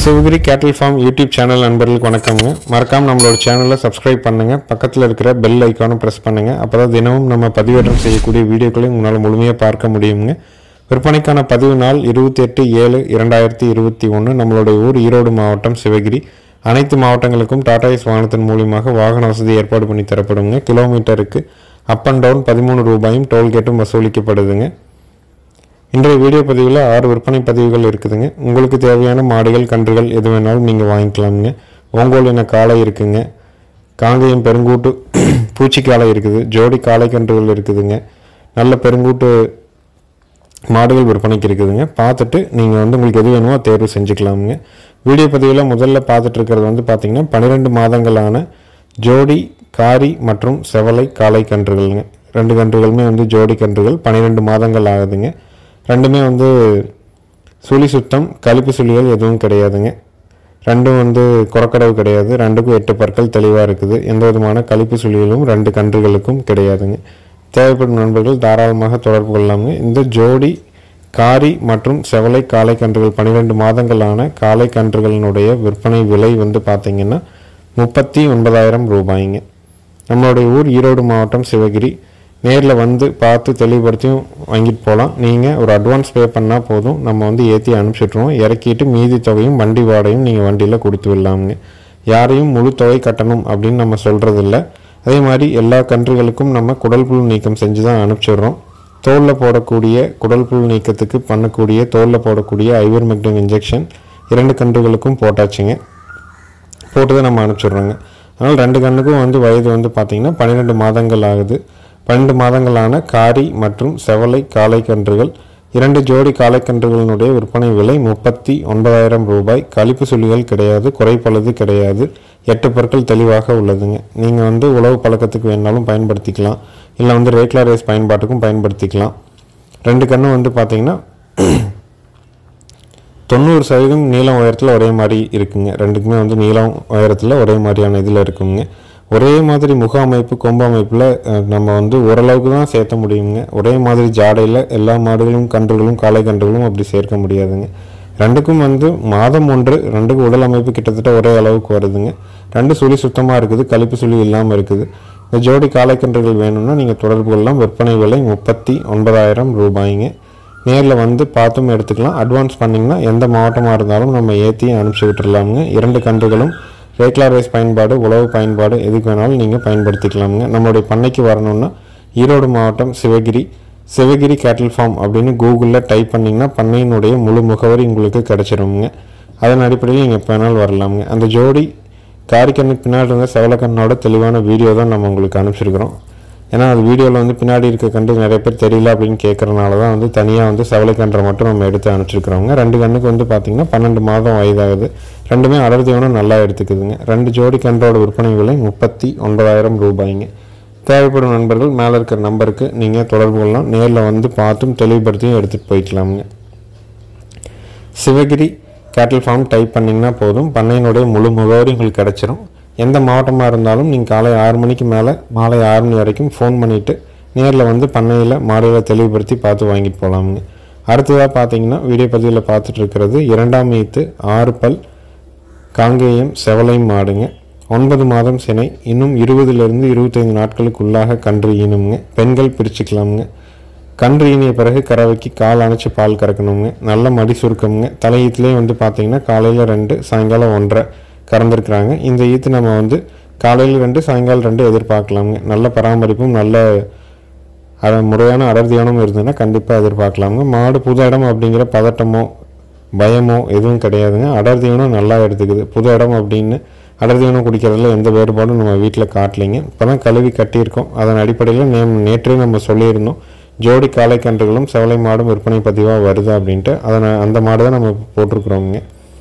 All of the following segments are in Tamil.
சிவகிரி கேட்டில் ஃபார்ம் யூடியூப் சேனல் நண்பர்களுக்கு வணக்கம்ங்க. மறக்காம நம்மளோட சேனலை சப்ஸ்கிரைப் பண்ணுங்க, பக்கத்தில் இருக்கிற பெல் ஐக்கானும் ப்ரெஸ் பண்ணுங்க. அப்பதான் தினமும் நம்ம பதிவேற்றம் செய்யக்கூடிய வீடியோக்களை உங்களால் முழுமையாக பார்க்க முடியுங்க. விற்பனைக்கான பதிவு நாள் 28/7/2021. நம்மளுடைய ஊர் ஈரோடு மாவட்டம் சிவகிரி. அனைத்து மாவட்டங்களுக்கும் டாடா ஏஸ் வாகனத்தின் மூலியமாக வாகன வசதி ஏற்பாடு பண்ணி தரப்படுங்க. கிலோமீட்டருக்கு அப் அண்ட் டவுன் 13 ரூபாயும் டோல்கேட்டும் வசூலிக்கப்படுதுங்க. இன்றைய வீடியோ பதிவில் 6 விற்பனை பதிவுகள் இருக்குதுங்க. உங்களுக்கு தேவையான மாடுகள் கன்றுகள் எது வேணாலும் நீங்கள் வாங்கிக்கலாமுங்க. ஓங்கோல் இன காளை இருக்குங்க, காங்கேயம் பெருங்கூட்டு பூச்சி காளை இருக்குது, ஜோடி காளை கன்றுகள் இருக்குதுங்க, நல்ல பெருங்கூட்டு மாடுகள் விற்பனைக்கு இருக்குதுங்க. பார்த்துட்டு நீங்கள் உங்களுக்கு எது வேணுமோ தேர்வு செஞ்சுக்கலாமுங்க. வீடியோ பதிவில் முதல்ல பார்த்துட்டு இருக்கிறது பார்த்தீங்கன்னா 12 மாதங்களான ஜோடி காரி மற்றும் செவலை காளை கன்றுகள்ங்க. 2 கன்றுகளுமே ஜோடி கன்றுகள் 12 மாதங்கள் ஆகுதுங்க. ரெண்டுமே சுழி சுத்தம், கழிப்பு சுழிகள் எதுவும் கிடையாதுங்க. ரெண்டும் குறக்கடவு கிடையாது. 2க்கும் 8 பற்கள் தெளிவாக இருக்குது. எந்த விதமான கழிப்பு சுழிகளும் 2 கன்றுகளுக்கும் கிடையாதுங்க. தேவைப்படும் நண்பர்கள் தாராளமாக தொடர்பு கொள்ளலாமுங்க. இந்த ஜோடி காரி மற்றும் செவலை காளை கன்றுகள் 12 மாதங்களான காளை கன்றுகளினுடைய விற்பனை விலை பார்த்தீங்கன்னா 39,000 ரூபாய்ங்க. நம்மளுடைய ஊர் ஈரோடு மாவட்டம் சிவகிரி. நேரில் பார்த்து தெளிவுபடுத்தியும் வாங்கிட்டு போகலாம். நீங்கள் ஒரு அட்வான்ஸ் பே பண்ணால் போதும், நம்ம ஏற்றி அனுப்பிச்சிட்ருவோம். இறக்கிட்டு மீதி தொகையும் வண்டி வாடகையும் நீங்கள் வண்டியில் கொடுத்து விடலாமுங்க. யாரையும் முழு தொகை கட்டணும் அப்படின்னு நம்ம சொல்கிறதில்ல. அதே மாதிரி எல்லா கன்றுகளுக்கும் நம்ம குடல் புழு நீக்கம் செஞ்சு தான் அனுப்பிச்சிடுறோம். தோலில் போடக்கூடிய குடல் புழு நீக்கத்துக்கு பண்ணக்கூடிய தோலில் போடக்கூடிய ஐவர்மெக்டின் இன்ஜெக்ஷன் 2 கன்றுகளுக்கும் போட்டாச்சுங்க. போட்டு தான் நம்ம அனுப்பிச்சிடுறோங்க. அதனால் 2 கன்றுக்கும் வயது பார்த்திங்கன்னா 12 மாதங்கள் ஆகுது. 12 மாதங்களான காரி மற்றும் செவலை காளை கன்றுகள் 2 ஜோடி காளை கன்றுகளினுடைய விற்பனை விலை 39,000 ரூபாய். கழிப்பு சுழிகள் கிடையாது, குறைப்பழுது கிடையாது, 8 பற்கள் தெளிவாக உள்ளதுங்க. நீங்கள் உழவு பழக்கத்துக்கு வேணாலும் பயன்படுத்திக்கலாம், இல்லை ரேக்லா ரேஸ் பயன்பாட்டுக்கும் பயன்படுத்திக்கலாம். 2 கன்று பார்த்தீங்கன்னா 90% நீளம் உயரத்தில் ஒரே மாதிரி இருக்குங்க. 2க்குமே நீளம் உயரத்தில் ஒரே மாதிரியான இதில் இருக்குங்க. ஒரே மாதிரி முக அமைப்பு கொம்பு அமைப்பில் நம்ம ஓரளவுக்கு தான் சேர்த்த முடியுங்க. ஒரே மாதிரி ஜாடையில் எல்லா மாடுகளும் கன்றுகளும் காளை கன்றுகளும் அப்படி சேர்க்க முடியாதுங்க. 2க்கும் மாதம் ஒன்று, 2க்கும் உடல் அமைப்பு கிட்டத்தட்ட ஒரே அளவுக்கு வருதுங்க. 2 சுழி சுத்தமாக இருக்குது, கழிப்பு சுழி இல்லாமல் இருக்குது. இந்த ஜோடி காளை கன்றுகள் வேணும்னா நீங்கள் தொடர்பு கொள்ளலாம். விற்பனை விலை 39,000 ரூபாய்ங்க. நேரில் பார்த்தும் எடுத்துக்கலாம். அட்வான்ஸ் பண்ணிங்கன்னா எந்த மாவட்டமாக இருந்தாலும் நம்ம ஏற்றி அனுப்பிச்சி விட்டுடலாமுங்க. 2 கன்றுகளும் ரேக்லா ரேஸ் பயன்பாடு, உழவு பயன்பாடு எதுக்கு வேணாலும் நீங்கள் பயன்படுத்திக்கலாமுங்க. நம்மளுடைய பண்ணைக்கு வரணும்னா ஈரோடு மாவட்டம் சிவகிரி கேட்டில் ஃபார்ம் அப்படின்னு கூகுளில் டைப் பண்ணிங்கன்னா பண்ணையினுடைய முழு முகவரி உங்களுக்கு கிடச்சிருங்க. அதன் அடிப்படையில் நீங்கள் எப்போ வேணாலும் வரலாமுங்க. அந்த ஜோடி காரிக்கண்ணுக்கு பின்னாடி இருந்த செவலக்கண்ணோட தெளிவான வீடியோ தான் நம்ம உங்களுக்கு அனுப்பிச்சிருக்கிறோம். ஏன்னா அது வீடியோவில் பின்னாடி இருக்க கன்று நிறைய பேர் தெரியல அப்படின்னு கேட்குறனால தான் தனியாக செவலைக்கன்றை மட்டும் நம்ம எடுத்து அனுப்பிச்சிருக்கிறோங்க. 2 கன்றுக்கு பார்த்தீங்கன்னா 12 மாதம் வயதாகுது. 2மே அடர் தீவனம் நல்லா எடுத்துக்குதுங்க. 2 ஜோடி கன்றோட விற்பனை விலை 39,000 ரூபாய்ங்க. தேவைப்படும் நண்பர்கள் மேலே இருக்கிற நம்பருக்கு நீங்கள் தொடர்பு கொள்ளலாம். நேரில் பார்த்தும் தெளிவுபடுத்தியும் எடுத்துகிட்டு போய்க்கலாமுங்க. சிவகிரி கேட்டில் ஃபார்ம் டைப் பண்ணிங்கன்னா போதும், பண்ணையினுடைய முழு முகவரி உங்களுக்கு கிடச்சிரும். எந்த மாவட்டமாக இருந்தாலும் நீங்கள் காலை 6 மணிக்கு மேலே மாலை 6 மணி வரைக்கும் ஃபோன் பண்ணிவிட்டு நேரில் பண்ணையில் மாடுகளை தெளிவுபடுத்தி பார்த்து வாங்கிட்டு போகலாமுங்க. அடுத்ததாக பார்த்தீங்கன்னா வீடியோ பதிவில் பார்த்துட்டு இருக்கிறது 2ஆம் ஈத்து 6 பல் காங்கேயம் செவலை மாடுங்க. 9 மாதம் சினை, இன்னும் 20லிருந்து 25 நாட்களுக்குள்ளாக கன்று ஈனுங்க. பெண்கள் பிரிச்சுக்கலாமுங்க. கன்று ஈனிய பிறகு கறவைக்கு கால் அணைச்சி பால் கறக்கணுங்க. நல்ல மடி சுருக்கமுங்க. தலையீத்துலேயே பார்த்தீங்கன்னா காலையில் 2 சாயங்காலம் 1 கறந்துருக்குறாங்க. இந்த ஈத்து நம்ம காலையில் 2 சாயங்காலம் 2 எதிர்பார்க்கலாமுங்க. நல்ல பராமரிப்பும் நல்ல முறையான அடர்த்தியானமும் இருந்ததுன்னா கண்டிப்பாக எதிர்பார்க்கலாமுங்க. மாடு புது இடம் அப்படிங்கிற பதட்டமோ பயமோ எதுவும் கிடையாதுங்க. அடர்த்தியானம் நல்லா எடுத்துக்குது. புது இடம் அப்படின்னு அடர்த்தியானம் குடிக்கிறதுல எந்த வேறுபாடும் நம்ம வீட்டில் காட்டலைங்க. இப்போ தான் கழுவி கட்டியிருக்கோம். அதன் அடிப்படையில் நேற்றே நம்ம சொல்லியிருந்தோம் ஜோடி காளை கன்றுகளும் செவலை மாடும் விற்பனை பதிவாக வருது அப்படின்ட்டு. அந்த மாடு தான் நம்ம போட்டிருக்கிறோங்க.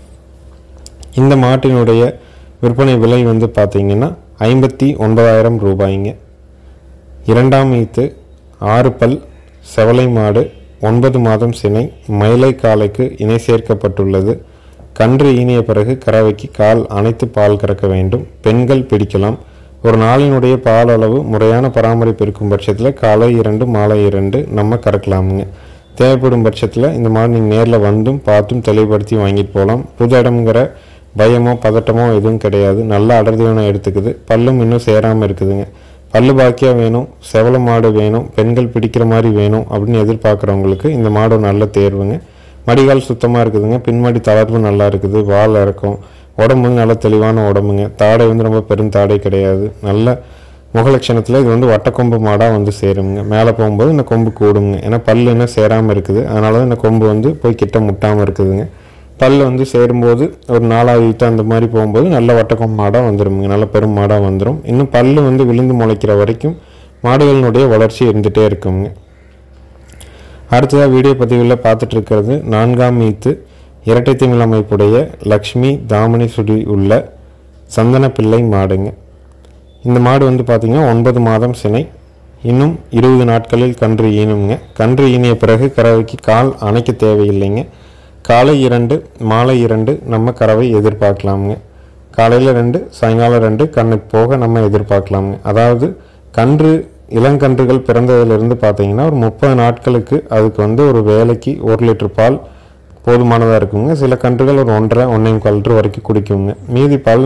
இந்த மாட்டினுடைய விற்பனை விலை பார்த்தீங்கன்னா 59,000 ரூபாய்ங்க. 2ஆம் ஈத்து 6 பல் செவலை மாடு, 9 மாதம் சினை, மயிலை காளைக்கு இணை சேர்க்கப்பட்டுள்ளது. கன்று ஈனிய பிறகு கறவைக்கு கால் அணைத்து பால் கறக்க வேண்டும். பெண்கள் பிடிக்கலாம். ஒரு நாளினுடைய பால் அளவு முறையான பராமரிப்பு இருக்கும் பட்சத்தில் காலை 2 மாலை 2 நம்ம கறக்கலாமுங்க. தேவைப்படும் பட்சத்தில் இந்த மாடு நீங்கள் நேரில் வந்தும் பார்த்தும் தெளிவுபடுத்தி வாங்கிட்டு போகலாம். புது இடம்ங்கிற பயமோ பதட்டமோ எதுவும் கிடையாது. நல்ல அடர்த்தியான எடுத்துக்குது. பல்லும் இன்னும் சேராமல் இருக்குதுங்க. பல்லு பாக்கியாக வேணும், செவல மாடு வேணும், பெண்கள் பிடிக்கிற மாதிரி வேணும் அப்படின்னு எதிர்பார்க்குறவங்களுக்கு இந்த மாடு நல்ல தேர்வுங்க. மடிகால் சுத்தமாக இருக்குதுங்க. பின்மடி தளர்வு நல்லா இருக்குது. வால் இறக்கும். உடம்பு நல்ல தெளிவான உடம்புங்க. தாடை ரொம்ப பெரும் தாடை கிடையாது. நல்ல முகலட்சணத்தில் இது வட்டக்கொம்பு மாடாக சேருங்க. மேலே போகும்போது இந்த கொம்பு கூடுங்க. ஏன்னா பல் இன்னும் சேராமல் இருக்குது. அதனால தான் இந்த கொம்பு போய் கிட்ட முட்டாமல் இருக்குதுங்க. பல் சேரும்போது ஒரு 4 அந்த மாதிரி போகும்போது நல்ல வட்டக்கொம்பு மாடாக வந்துடுங்க. நல்ல பெரும் மாடாக வந்துடும். இன்னும் பல் விழுந்து முளைக்கிற வரைக்கும் மாடுகளினுடைய வளர்ச்சி இருந்துகிட்டே இருக்குங்க. அடுத்ததாக வீடியோ பதிவில் பார்த்துட்டு இருக்கிறது 4ஆம் ஈத்து இரட்டை திமில் அமைப்புடைய லக்ஷ்மி தாமணி சுடி உள்ள சந்தன பிள்ளை மாடுங்க. இந்த மாடு பார்த்திங்கன்னா 9 மாதம் சினை. இன்னும் 20 நாட்களில் கன்று ஈனுங்க. கன்று ஈனிய பிறகு கறவைக்கு கால் அணைக்க தேவையில்லைங்க. காலை 2 மாலை 2 நம்ம கறவை எதிர்பார்க்கலாமுங்க. காலையில் 2 சாயங்காலம் 2 கண்ணுக்கு போக நம்ம எதிர்பார்க்கலாமுங்க. அதாவது கன்று இளங்கன்றுகள் பிறந்ததிலிருந்து பார்த்தீங்கன்னா ஒரு 30 நாட்களுக்கு அதுக்கு ஒரு வேலைக்கு 1 லிட்டர் பால் போதுமானதாக இருக்குங்க. சில கன்றுகள் ஒரு 1.5 லிட்டர் வரைக்கும் குடிக்குங்க. மீதி பால்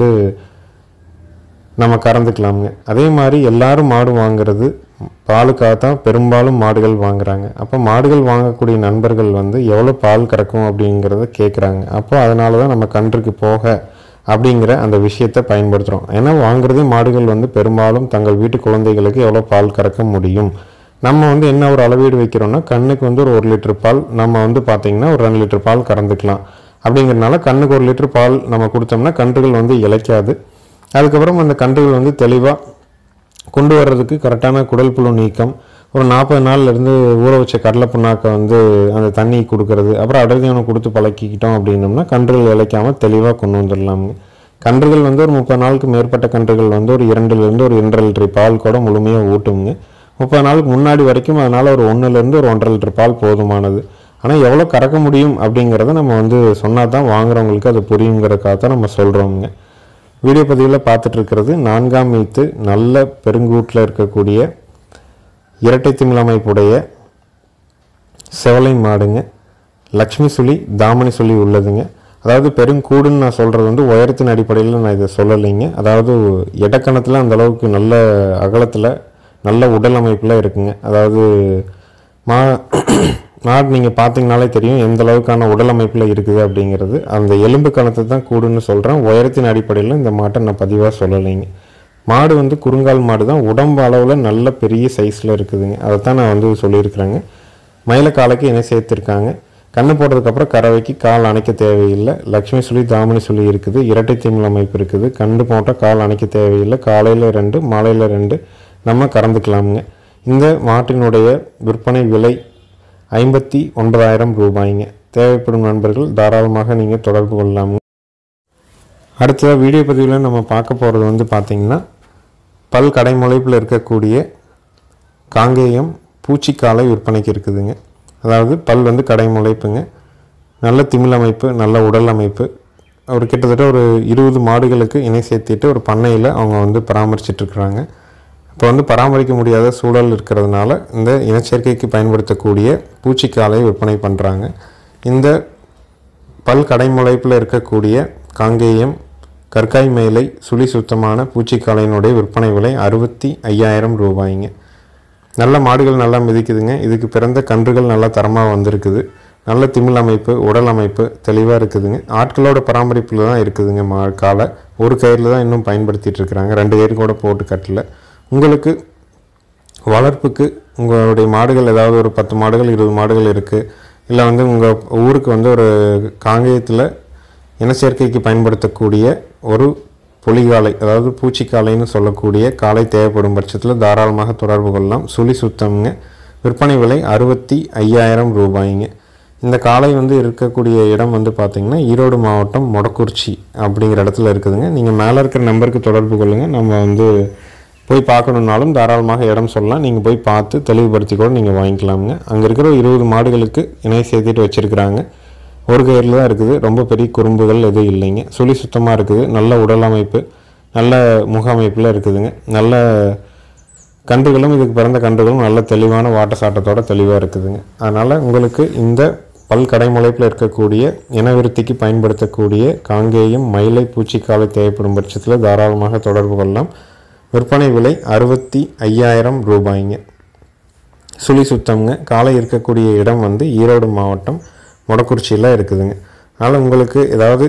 நம்ம கறந்துக்கலாமுங்க. அதே மாதிரி எல்லாரும் மாடு வாங்குறது பாலுக்காக தான் பெரும்பாலும் மாடுகள் வாங்குறாங்க. அப்போ மாடுகள் வாங்கக்கூடிய நண்பர்கள் எவ்வளோ பால் கறக்கும் அப்படிங்கிறத கேட்குறாங்க. அப்போ அதனால தான் நம்ம கன்றுக்கு போக அப்படிங்கிற அந்த விஷயத்தை பயன்படுத்துகிறோம். ஏன்னா வாங்குறதே மாடுகள் பெரும்பாலும் தங்கள் வீட்டு குழந்தைகளுக்கு எவ்வளோ பால் கறக்க முடியும். நம்ம என்ன ஒரு அளவீடு வைக்கிறோன்னா கண்ணுக்கு ஒரு 1 லிட்டர் பால் நம்ம பார்த்திங்கன்னா ஒரு 2 லிட்டர் பால் கறந்துக்கலாம். அப்படிங்கிறதுனால கண்ணுக்கு 1 லிட்டர் பால் நம்ம கொடுத்தோம்னா கன்றுகள் இளைக்காது. அதுக்கப்புறம் அந்த கன்றுகள் தெளிவாக கொண்டு வர்றதுக்கு கரெக்டான குடல் புழு நீக்கம், ஒரு 40 நாள்லேருந்து ஊற வச்ச கடலை புண்ணாக்கை அந்த தண்ணி கொடுக்கறது, அப்புறம் அடர்த்தியான கொடுத்து பழக்கிக்கிட்டோம் அப்படின்னோம்னா கன்றுகள் இளைக்காமல் தெளிவாக கொண்டு வந்துடலாமுங்க. கன்றுகள் ஒரு 30 நாளுக்கு மேற்பட்ட கன்றுகள் ஒரு 2லேருந்து ஒரு 2.5 லிட்டர் பால் கூட முழுமையாக ஊட்டுங்க. 30 நாளுக்கு முன்னாடி வரைக்கும் அதனால் ஒரு 1லேருந்து ஒரு 1.5 லிட்டர் பால் போதுமானது. ஆனால் எவ்வளோ கறக்க முடியும் அப்படிங்கிறத நம்ம சொன்னால் தான் வாங்குறவங்களுக்கு அது புரியுங்கிறதுக்காக தான் நம்ம சொல்கிறோமுங்க. வீடியோ பதிவில் பார்த்துட்டு இருக்கிறது 4ஆம் ஈத்து நல்ல பெருங்கூட்டில் இருக்கக்கூடிய இரட்டை திமில் அமைப்புடைய செவலை மாடுங்க. லக்ஷ்மி சுழி தாமணி சுழி உள்ளதுங்க. அதாவது பெருங்கூடுன்னு நான் சொல்கிறது உயரத்தின் அடிப்படையில் நான் இதை சொல்லலைங்க. அதாவது இடக்கணத்தில் அந்த அளவுக்கு நல்ல அகலத்தில் நல்ல உடல் அமைப்பில் இருக்குங்க. அதாவது மாடு நீங்கள் பார்த்தீங்கனாலே தெரியும் எந்த அளவுக்கான உடல் அமைப்பில் இருக்குது அப்படிங்கிறது. அந்த எலும்பு கணத்தை தான் கூடுன்னு சொல்கிறேன். உயரத்தின் அடிப்படையில் இந்த மாட்டை நான் பதிவாக சொல்லலைங்க. மாடு குறுங்கால் மாடு தான். உடம்பு அளவில் நல்ல பெரிய சைஸில் இருக்குதுங்க. அதை தான் நான் சொல்லியிருக்கிறேங்க. மயில காலைக்கு இணை சேர்த்துருக்காங்க. கண்ணு போட்டதுக்கப்புறம் கறவைக்கு கால் அணைக்க தேவையில்லை. லக்ஷ்மி சுழி தாமணி சுழி இருக்குது. இரட்டை திமில் அமைப்பு இருக்குது. கண்டு போட்டால் கால் அணைக்க தேவையில்லை. காலையில் 2 மாலையில் 2 நம்ம கறந்துக்கலாமுங்க. இந்த மாட்டினுடைய விற்பனை விலை 59,000 ரூபாய்ங்க. தேவைப்படும் நண்பர்கள் தாராளமாக நீங்கள் தொடர்பு கொள்ளலாமுங்க. அடுத்ததாக வீடியோ பதிவில் நம்ம பார்க்க போகிறது பார்த்திங்கன்னா பல் கடைமுளைப்பில் இருக்கக்கூடிய காங்கேயம் பூச்சிக்காலை விற்பனைக்கு இருக்குதுங்க. அதாவது பல் கடைமுளைப்புங்க. நல்ல திமில் அமைப்பு, நல்ல உடல் அமைப்பு. ஒரு கிட்டத்தட்ட ஒரு 20 மாடுகளுக்கு இணை சேர்த்திட்டு ஒரு பண்ணையில் அவங்க பராமரிச்சிட்ருக்குறாங்க. இப்போ பராமரிக்க முடியாத சூழல் இருக்கிறதுனால இந்த இனச்சேர்க்கைக்கு பயன்படுத்தக்கூடிய பூச்சிக்காலை விற்பனை பண்ணுறாங்க. இந்த பல் கடைமுளைப்பில் இருக்கக்கூடிய காங்கேயம் கற்காய் மேலை சுழி சுத்தமான பூச்சிக்காலையினுடைய விற்பனை விலை 65,000 ரூபாய்ங்க. நல்ல மாடுகள் நல்லா மிதிக்குதுங்க. இதுக்கு பிறந்த கன்றுகள் நல்லா தரமாக வந்திருக்குது. நல்ல திமில் அமைப்பு, உடல் அமைப்பு தெளிவாக இருக்குதுங்க. ஆட்களோட பராமரிப்பில் தான் இருக்குதுங்க. காலை ஒரு கயிறில் தான் இன்னும் பயன்படுத்திகிட்டு இருக்கிறாங்க. 2 கயிறு கூட போட்டு கட்டல. உங்களுக்கு வளர்ப்புக்கு உங்களுடைய மாடுகள் ஏதாவது ஒரு 10 மாடுகள் 20 மாடுகள் இருக்குது, இல்லை உங்கள் ஊருக்கு ஒரு காங்கேயத்தில் இனச்சேர்க்கைக்கு பயன்படுத்தக்கூடிய ஒரு பொலிகாலை, அதாவது பூச்சிக்காலைன்னு சொல்லக்கூடிய காலை தேவைப்படும் பட்சத்தில் தாராளமாக தொடர்பு கொள்ளலாம். சுழி சுத்தம்ங்க. விற்பனை விலை 65,000 ரூபாய்ங்க. இந்த காலை இருக்கக்கூடிய இடம் பார்த்திங்கன்னா ஈரோடு மாவட்டம் மொடக்குறிச்சி அப்படிங்கிற இடத்துல இருக்குதுங்க. நீங்கள் மேலே இருக்கிற நம்பருக்கு தொடர்பு கொள்ளுங்கள். நம்ம போய் பார்க்கணுன்னாலும் தாராளமாக இடம் சொல்லலாம். நீங்கள் போய் பார்த்து தெளிவுபடுத்தி கூட நீங்கள் வாங்கிக்கலாமுங்க. அங்கே இருக்கிற 20 மாடுகளுக்கு இணை சேர்த்துட்டு வச்சுருக்குறாங்க. ஒரு கயிறில் தான் இருக்குது. ரொம்ப பெரிய குறும்புகள் எதுவும் இல்லைங்க. சுழி சுத்தமாக இருக்குது. நல்ல உடல் அமைப்பு, நல்ல முக அமைப்பில் இருக்குதுங்க. நல்ல கன்றுகளும் இதுக்கு பிறந்த கன்றுகளும் நல்ல தெளிவான வாட்ட சாட்டத்தோட தெளிவாக இருக்குதுங்க. அதனால் உங்களுக்கு இந்த பல் கடைமுளைப்பில் இருக்கக்கூடிய இனவிருத்திக்கு பயன்படுத்தக்கூடிய காங்கேயம் மயிலை பூச்சிக்காலை தேவைப்படும் பட்சத்தில் தாராளமாக தொடர்பு கொள்ளலாம். விற்பனை விலை 65,000 ரூபாய்ங்க. சுழி சுத்தம்ங்க. காலை இருக்கக்கூடிய இடம் வந்து ஈரோடு மாவட்டம் மொடக்குறிச்சியில் இருக்குதுங்க. அதனால் உங்களுக்கு ஏதாவது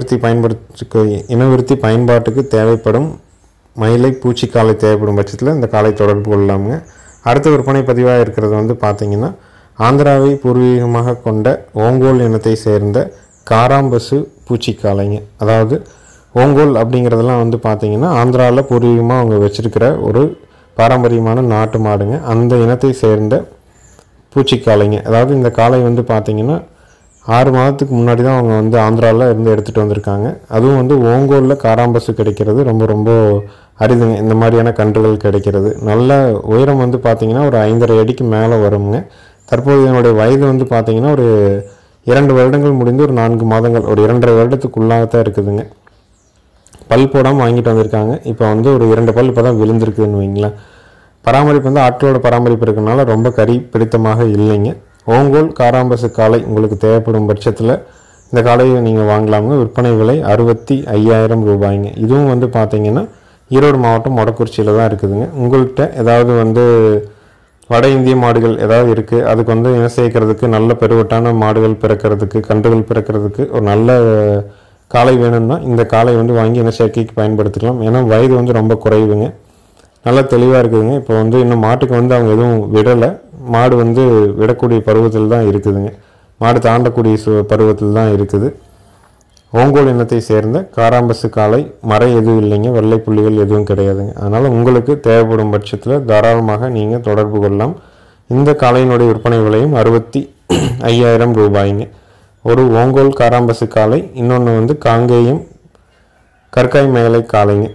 இனவிருத்தி பயன்பாட்டுக்கு தேவைப்படும் மயிலை பூச்சிக்காலை தேவைப்படும் பட்சத்தில் இந்த காலை தொடர்பு கொள்ளலாமுங்க. அடுத்த விற்பனை பதிவாக இருக்கிறது வந்து பார்த்திங்கன்னா ஆந்திராவை பூர்வீகமாக கொண்ட ஓங்கோல் இனத்தை சேர்ந்த காராம்பசு பூச்சிக்காலைங்க. அதாவது ஓங்கோல் அப்படிங்கிறதெல்லாம் வந்து பார்த்திங்கன்னா ஆந்திராவில் பூர்வீகமாக அவங்க வச்சுருக்கிற ஒரு பாரம்பரியமான நாட்டு மாடுங்க. அந்த இனத்தை சேர்ந்த பூச்சிக்காலைங்க. அதாவது இந்த காலை வந்து பார்த்திங்கன்னா 6 மாதத்துக்கு முன்னாடி தான் அவங்க வந்து ஆந்திராவில் இருந்து எடுத்துகிட்டு வந்திருக்காங்க. அதுவும் வந்து ஓங்கோலில் காராம்பசு கிடைக்கிறது ரொம்ப ரொம்ப அரிதுங்க. இந்த மாதிரியான கன்றுகள் கிடைக்கிறது. நல்ல உயரம் வந்து பார்த்திங்கன்னா ஒரு 5.5 அடிக்கு மேலே வருங்க. தற்போது என்னுடைய வயது வந்து பார்த்திங்கன்னா ஒரு 2 வருடங்கள் முடிந்து ஒரு 4 மாதங்கள், ஒரு 2.5 வருடத்துக்குள்ளாகத்தான் இருக்குதுங்க. பல் போடாமல் வாங்கிட்டு வந்திருக்காங்க. இப்போ வந்து ஒரு 2 பல் இப்போ தான் விழுந்திருக்குதுன்னு வைங்களேன். பராமரிப்பு வந்து ஆட்களோட பராமரிப்பு இருக்கிறனால ரொம்ப கறி பிடித்தமாக இல்லைங்க. ஓங்கோல் காராம்பசு காலை உங்களுக்கு தேவைப்படும் பட்சத்தில் இந்த காலையை நீங்கள் வாங்கலாமுங்க. விற்பனை விலை 65,000 ரூபாய்ங்க. இதுவும் வந்து பார்த்திங்கன்னா ஈரோடு மாவட்டம் மொடக்குறிச்சியில் தான் இருக்குதுங்க. உங்கள்கிட்ட ஏதாவது வந்து வட இந்திய மாடுகள் ஏதாவது இருக்குது, அதுக்கு வந்து இன சேர்க்கறதுக்கு நல்ல பெருவட்டான மாடுகள் பிறக்கிறதுக்கு கன்றுகள் பிறக்கிறதுக்கு ஒரு நல்ல காலை வேணும்னா இந்த காலை வந்து வாங்கி இன சேர்க்கைக்கு பயன்படுத்திக்கலாம். ஏன்னா வயது வந்து ரொம்ப குறைவுங்க. நல்லா தெளிவாக இருக்குதுங்க. இப்போ வந்து இன்னும் மாட்டுக்கு வந்து அவங்க எதுவும் விடலை. மாடு வந்து விடக்கூடிய பருவத்தில் தான் இருக்குதுங்க. மாடு தாண்டக்கூடிய பருவத்தில் தான் இருக்குது. ஓங்கோல் இனத்தை சேர்ந்த காராம்பசு காலை. மறை எதுவும் இல்லைங்க. வெள்ளை புள்ளிகள் எதுவும் கிடையாதுங்க. அதனால் உங்களுக்கு தேவைப்படும் பட்சத்தில் தாராளமாக நீங்கள் தொடர்பு கொள்ளலாம். இந்த காலையினுடைய விற்பனை விலையும் 65,000 ரூபாய்ங்க. ஒரு ஓங்கோல் காராம்பசு காலை, இன்னொன்று வந்து காங்கேயம் கற்காய் மேலை காலைங்க.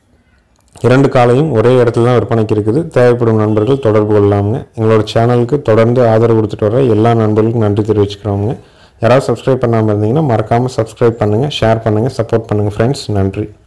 2 காலையும் ஒரே இடத்துல தான் விற்பனைக்கு இருக்குது. தேவைப்படும் நண்பர்கள் தொடர்பு கொள்ளலாமுங்க. எங்களோட சேனலுக்கு தொடர்ந்து ஆதரவு கொடுத்துட்டு வர எல்லா நண்பர்களுக்கும் நன்றி தெரிவிச்சுக்கிறோங்க. யாராவது சப்ஸ்கிரைப் பண்ணாமல் இருந்தீங்கன்னா மறக்காமல் சப்ஸ்கிரைப் பண்ணுங்கள், ஷேர் பண்ணுங்கள், சப்போர்ட் பண்ணுங்கள் ஃப்ரெண்ட்ஸ். நன்றி.